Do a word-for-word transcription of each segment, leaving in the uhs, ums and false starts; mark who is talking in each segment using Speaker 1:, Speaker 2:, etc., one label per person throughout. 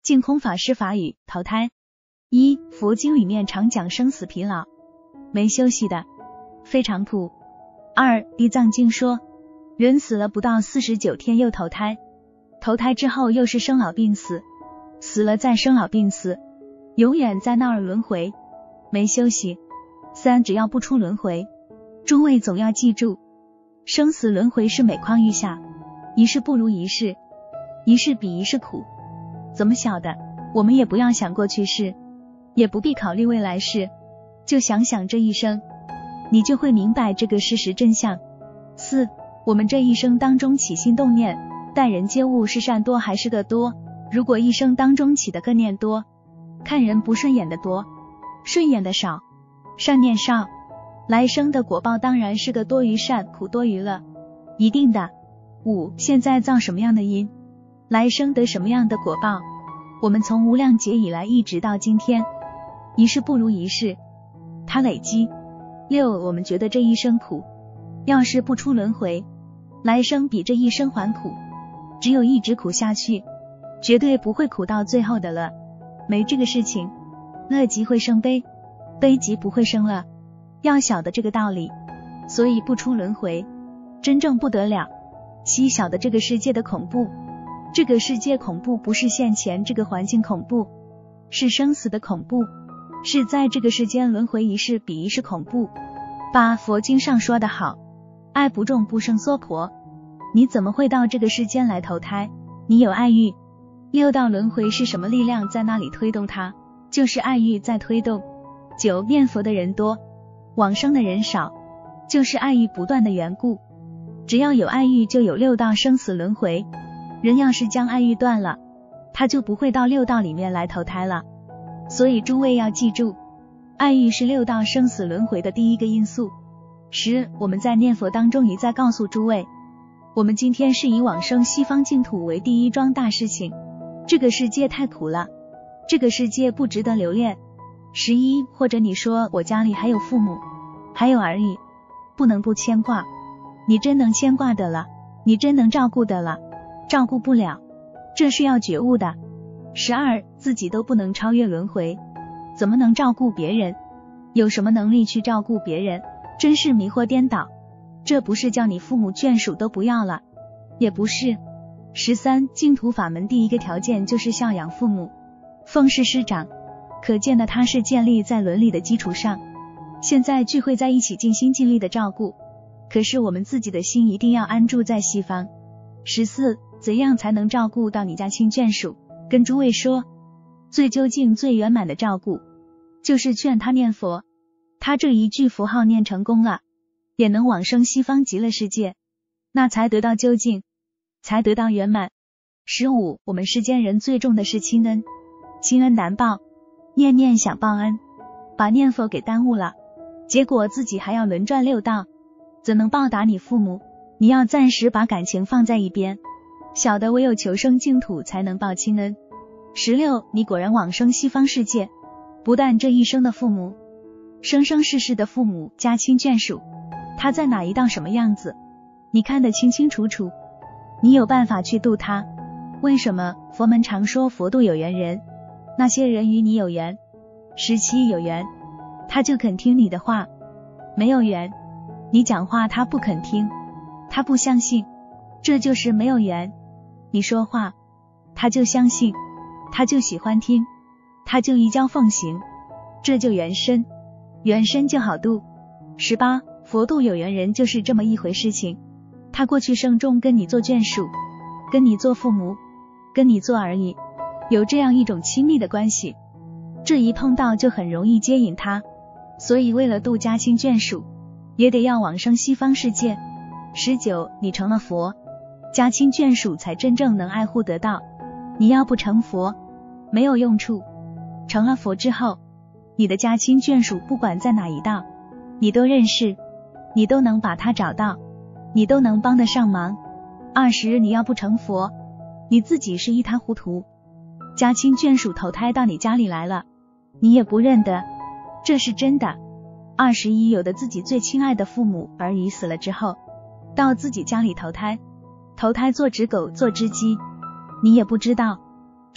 Speaker 1: 净空法师法语投胎。一、佛经里面常讲生死疲劳，没休息的，非常苦。二、地藏经说，人死了不到四十九天又投胎，投胎之后又是生老病死，死了再生老病死，永远在那儿轮回，没休息。三、只要不出轮回，诸位总要记住，生死轮回是每况愈下，一世不如一世，一世比一世苦。怎么晓得？我们也不要想过去世，也不必考虑未来世，就想想这一生，你就会明白这个事实真相。四、我们这一生当中起心动念，待人接物是善多还是恶多？如果一生当中起的恶念多，看人不顺眼的多，顺眼的少，善念少，来生的果报当然是个多于善，苦多于乐，一定的。五、现在造什么样的因，来生得什么样的果报，我们从无量劫以来一直到今天，一世不如一世，它累积。六、我们觉得这一生苦，要是不出轮回，来生比这一生还苦，只有一直苦下去，绝对不会苦到最后的了，没这个事情。乐极会生悲，悲极不会生乐，要晓得这个道理，所以不出轮回，真正不得了。七、晓得这个世界的恐怖，这个世界恐怖不是现前这个环境恐怖，是生死的恐怖，是在这个世间轮回一世比一世恐怖。八、佛经上说得好，爱不重不生娑婆，你怎么会到这个世间来投胎？你有爱欲。六道轮回是什么力量在那里推动它？就是爱欲在推动。九、念佛的人多，往生的人少，就是爱欲不断的缘故。只要有爱欲就有六道生死轮回，人要是将爱欲断了，他就不会到六道里面来投胎了。所以诸位要记住，爱欲是六道生死轮回的第一个因素。十、我们在念佛当中一再告诉诸位，我们今天是以往生西方净土为第一桩大事情，这个世界太苦了，这个世界不值得留恋。十一、或者你说我家里还有父母，还有儿女，不能不牵挂，你真能牵挂的了，你真能照顾的了，照顾不了，这是要觉悟的。十二、自己都不能超越轮回，怎么能照顾别人？有什么能力去照顾别人？真是迷惑颠倒。这不是叫你父母眷属都不要了，也不是。十三、净土法门第一个条件就是孝养父母，奉事师长，可见的它是建立在伦理的基础上。现在聚会在一起尽心尽力的照顾，可是我们自己的心一定要安住在西方。十四、怎样才能照顾到你家亲眷属？跟诸位说，最究竟最圆满的照顾，就是劝他念佛，他这一句符号念成功了，也能往生西方极乐世界，那才得到究竟，才得到圆满。十五、我们世间人最重的是亲恩，亲恩难报，念念想报恩，把念佛给耽误了，结果自己还要轮转六道，怎能报答你父母？你要暂时把感情放在一边，晓得唯有求生净土才能报亲恩。十六、你果然往生西方世界，不但这一生的父母，生生世世的父母家亲眷属，他在哪一道什么样子，你看得清清楚楚，你有办法去度他。为什么佛门常说佛度有缘人？那些人与你有缘，十七有缘，他就肯听你的话；没有缘，你讲话他不肯听，他不相信，这就是没有缘。你说话，他就相信，他就喜欢听，他就依教奉行，这就缘深，缘深就好度。十八、佛度有缘人就是这么一回事情，他过去生中跟你做眷属，跟你做父母，跟你做儿女，有这样一种亲密的关系，这一碰到就很容易接引他，所以为了度家亲眷属，也得要往生西方世界。十九、你成了佛，家亲眷属才真正能爱护得到，你要不成佛，没有用处。成了佛之后，你的家亲眷属不管在哪一道，你都认识，你都能把他找到，你都能帮得上忙。二十、你要不成佛，你自己是一塌糊涂，家亲眷属投胎到你家里来了，你也不认得，这是真的。二十一、有的自己最亲爱的父母儿女死了之后，到自己家里投胎，投胎做只狗做只鸡，你也不知道，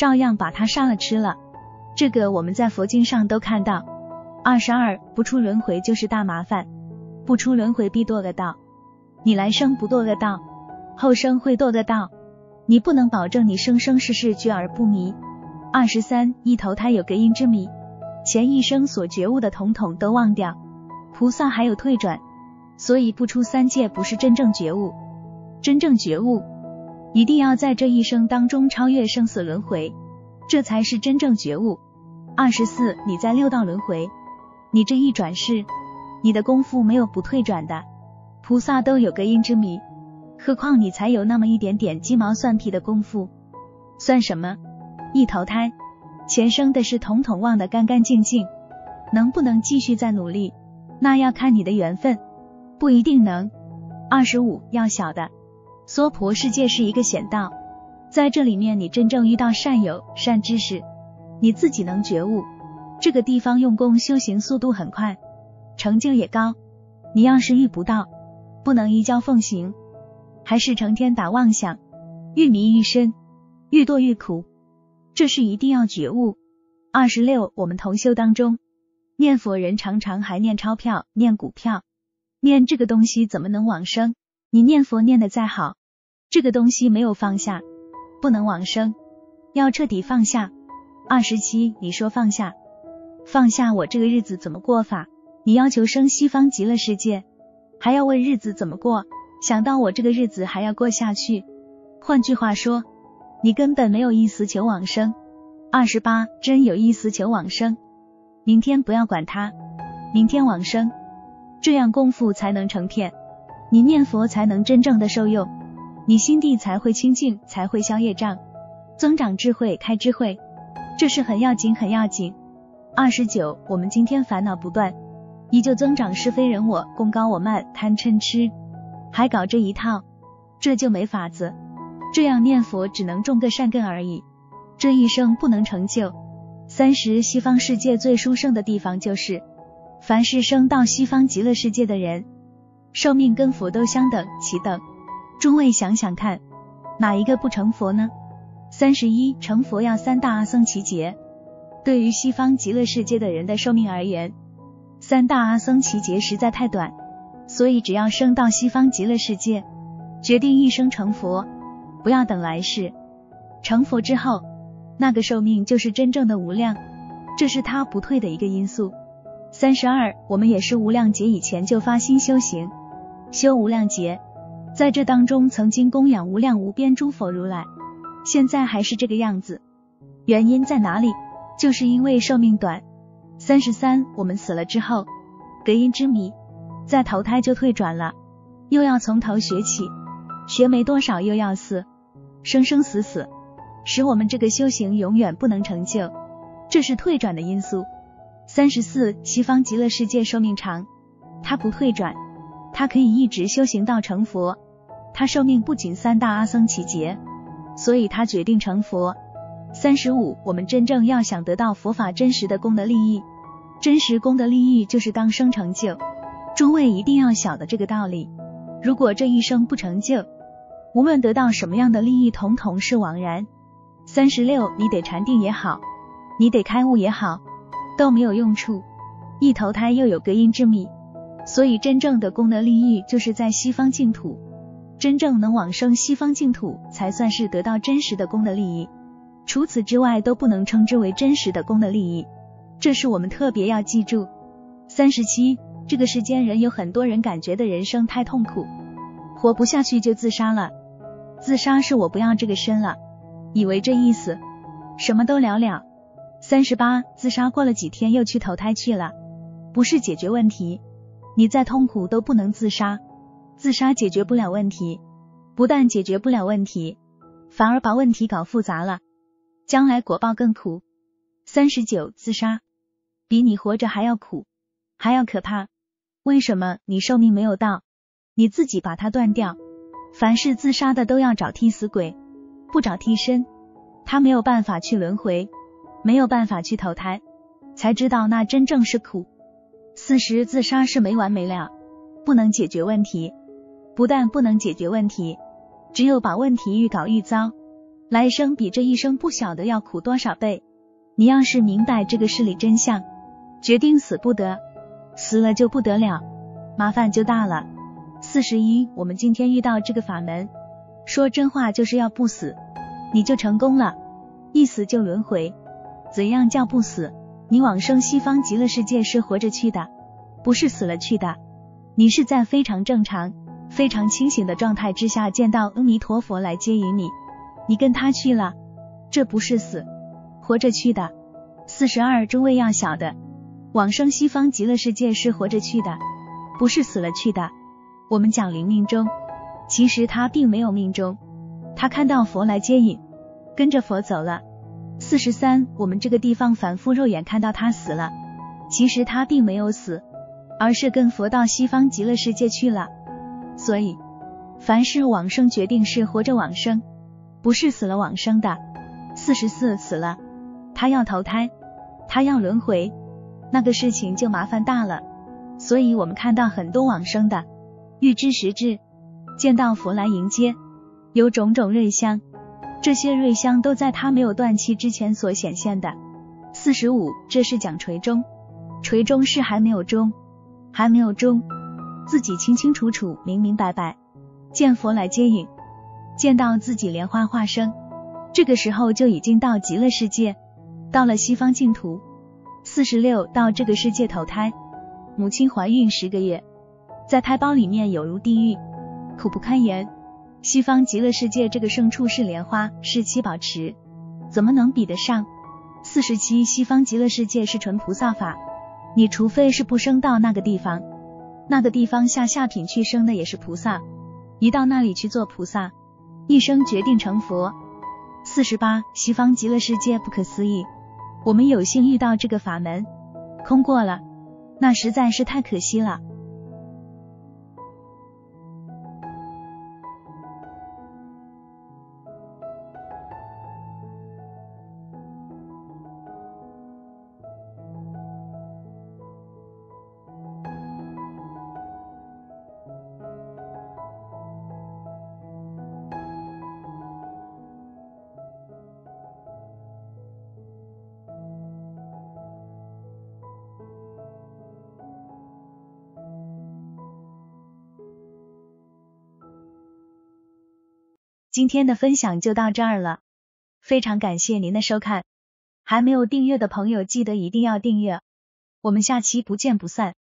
Speaker 1: 照样把他杀了吃了。这个我们在佛经上都看到。二十二，不出轮回就是大麻烦，不出轮回必堕恶道。你来生不堕恶道，后生会堕恶道，你不能保证你生生世世觉而不迷。二十三，一投胎有个因之迷，前一生所觉悟的统统都忘掉。菩萨还有退转，所以不出三界不是真正觉悟。真正觉悟一定要在这一生当中超越生死轮回，这才是真正觉悟。二十四，你在六道轮回，你这一转世，你的功夫没有不退转的。菩萨都有个因之迷，何况你才有那么一点点鸡毛蒜皮的功夫，算什么？一投胎，前生的事统统忘得干干净净，能不能继续再努力，那要看你的缘分，不一定能。二十五，要晓得，娑婆世界是一个险道，在这里面你真正遇到善友、善知识，你自己能觉悟，这个地方用功修行速度很快，成就也高。你要是遇不到，不能依教奉行，还是成天打妄想，愈迷愈深，愈堕愈苦，这是一定要觉悟。二十六，我们同修当中，念佛人常常还念钞票、念股票，念这个东西怎么能往生？你念佛念得再好，这个东西没有放下，不能往生，要彻底放下。二十七，你说放下，放下我这个日子怎么过法？你要求生西方极乐世界，还要问日子怎么过，想到我这个日子还要过下去，换句话说，你根本没有意思求往生。二十八，真有意思求往生，明天不要管它，明天往生，这样功夫才能成片，你念佛才能真正的受用，你心地才会清净，才会消业障，增长智慧，开智慧，这是很要紧很要紧。二十九，我们今天烦恼不断，依旧增长是非人我，功高我慢，贪嗔痴，还搞这一套，这就没法子，这样念佛只能种个善根而已，这一生不能成就。三十，西方世界最殊胜的地方就是，凡是生到西方极乐世界的人，寿命跟佛都相等齐等。诸位想想看，哪一个不成佛呢？三十一，成佛要三大阿僧祇劫。对于西方极乐世界的人的寿命而言，三大阿僧祇劫实在太短，所以只要生到西方极乐世界，决定一生成佛，不要等来世。成佛之后，那个寿命就是真正的无量，这是他不退的一个因素。三十二，我们也是无量劫以前就发心修行，修无量劫，在这当中曾经供养无量无边诸佛如来，现在还是这个样子，原因在哪里？就是因为寿命短。三十三，我们死了之后，隔因之迷，再投胎就退转了，又要从头学起，学没多少又要死，生生死死，使我们这个修行永远不能成就，这是退转的因素。三十四，西方极乐世界寿命长，它不退转，它可以一直修行到成佛，它寿命不仅三大阿僧祇劫，所以它决定成佛。三十五，我们真正要想得到佛法真实的功德利益，真实功德利益就是当生成就，诸位一定要晓得这个道理。如果这一生不成就，无论得到什么样的利益，统统是枉然。三十六，你得禅定也好，你得开悟也好，都没有用处，一投胎又有隔因之迷，所以真正的功德利益就是在西方净土，真正能往生西方净土，才算是得到真实的功德利益，除此之外都不能称之为真实的功德利益，这是我们特别要记住。三十七，这个世间人有很多人感觉的人生太痛苦，活不下去就自杀了，自杀是我不要这个身了，以为这意思什么都了了。三十八，自杀过了几天又去投胎去了，不是解决问题，你再痛苦都不能自杀，自杀解决不了问题，不但解决不了问题，反而把问题搞复杂了，将来果报更苦。三十九，自杀比你活着还要苦，还要可怕。为什么？你寿命没有到，你自己把它断掉。凡是自杀的都要找替死鬼，不找替身，他没有办法去轮回，没有办法去投胎，才知道那真正是苦。四十，自杀是没完没了，不能解决问题，不但不能解决问题，只有把问题愈搞愈糟， 来生比这一生不晓得要苦多少倍。你要是明白这个事理真相，决定死不得，死了就不得了，麻烦就大了。四十一，我们今天遇到这个法门，说真话就是要不死，你就成功了，一死就轮回。怎样叫不死？你往生西方极乐世界是活着去的，不是死了去的。你是在非常正常、非常清醒的状态之下见到阿弥陀佛来接引你，你跟他去了，这不是死，活着去的。四十二，诸位要晓得，往生西方极乐世界是活着去的，不是死了去的。我们讲临命终，其实他并没有命终，他看到佛来接引，跟着佛走了。四十三，我们这个地方凡夫肉眼看到他死了，其实他并没有死，而是跟佛到西方极乐世界去了。所以凡是往生决定是活着往生，不是死了往生的。四十四，死了他要投胎，他要轮回，那个事情就麻烦大了。所以我们看到很多往生的，预知时至，见到佛来迎接，有种种瑞香，这些瑞香都在他没有断气之前所显现的。四十五，这是讲垂终，垂终是还没有终，还没有终，自己清清楚楚、明明白白，见佛来接引，见到自己莲花化身，这个时候就已经到极乐世界，到了西方净土。四十六，到这个世界投胎，母亲怀孕十个月，在胎胞里面有如地狱，苦不堪言。西方极乐世界这个圣处是莲花，是七宝池，怎么能比得上？四十七，西方极乐世界是纯菩萨法，你除非是不生到那个地方，那个地方下下品去生的也是菩萨，一到那里去做菩萨，一生决定成佛。四十八，西方极乐世界不可思议，我们有幸遇到这个法门，空过了，那实在是太可惜了。今天的分享就到这儿了，非常感谢您的收看，还没有订阅的朋友记得一定要订阅，我们下期不见不散。